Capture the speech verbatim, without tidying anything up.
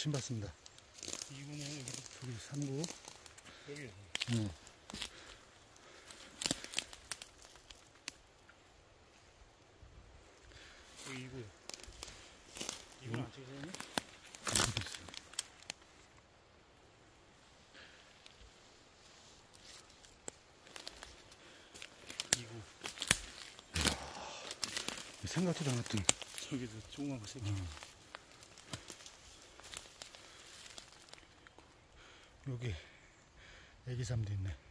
열심히 봤습니다. 이 구는 여기, 저기 삼 구. 여기. 응. 여기 이 구요. 이 구는 안 찍으셨네? 이 구. 생각지도 않았던. 저기도 조그만 거 새끼. 응. 여기 애기삼도 있네.